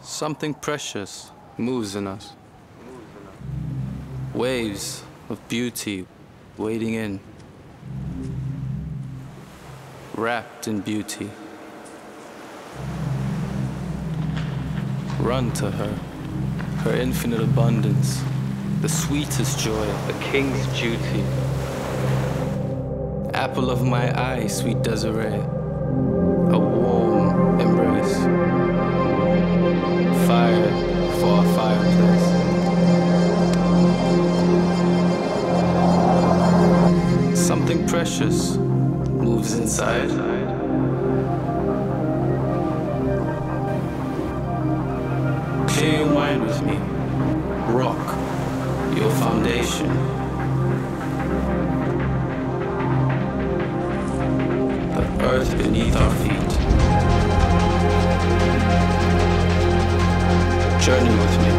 Something precious moves in us. Waves of beauty wading in, wrapped in beauty. Run to her, her infinite abundance, the sweetest joy, a king's duty. Apple of my eye, sweet Desiree, a warm embrace. Fire for a fireplace. Something precious moves inside. Clear your mind with me. Rock your foundation. The earth beneath our feet. Journey with me.